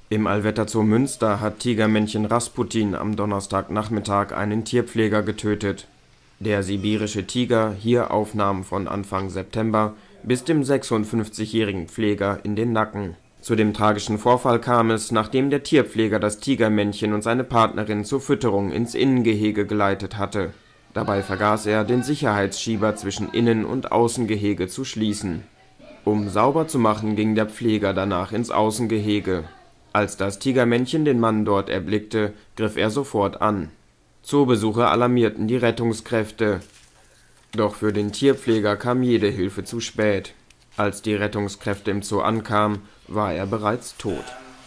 Im Allwetter Zoo Münster hat Tigermännchen Rasputin am Donnerstagnachmittag einen Tierpfleger getötet. Der sibirische Tiger, hier Aufnahmen von Anfang September, biss dem 56-jährigen Pfleger in den Nacken. Zu dem tragischen Vorfall kam es, nachdem der Tierpfleger das Tigermännchen und seine Partnerin zur Fütterung ins Innengehege geleitet hatte. Dabei vergaß er, den Sicherheitsschieber zwischen Innen- und Außengehege zu schließen. Um sauber zu machen, ging der Pfleger danach ins Außengehege. Als das Tigermännchen den Mann dort erblickte, griff er sofort an. Zoobesucher alarmierten die Rettungskräfte. Doch für den Tierpfleger kam jede Hilfe zu spät. Als die Rettungskräfte im Zoo ankamen, war er bereits tot.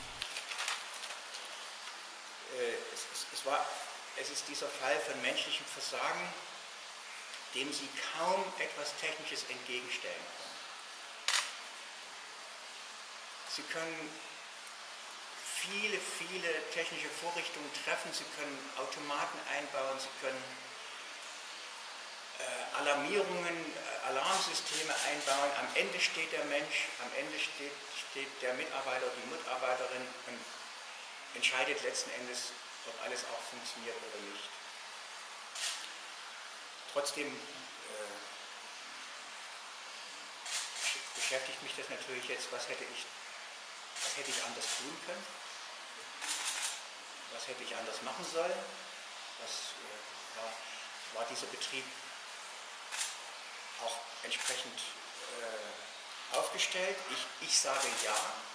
Es ist dieser Fall von menschlichem Versagen, dem Sie kaum etwas Technisches entgegenstellen können. Sie können viele technische Vorrichtungen treffen, Sie können Automaten einbauen, Sie können Alarmierungen, Alarmsysteme einbauen. Am Ende steht der Mensch, am Ende steht der Mitarbeiter oder die Mitarbeiterin und entscheidet letzten Endes, ob alles auch funktioniert oder nicht. Trotzdem beschäftigt mich das natürlich jetzt, was hätte ich anders tun können? Was hätte ich anders machen sollen? War dieser Betrieb auch entsprechend aufgestellt? Ich sage ja.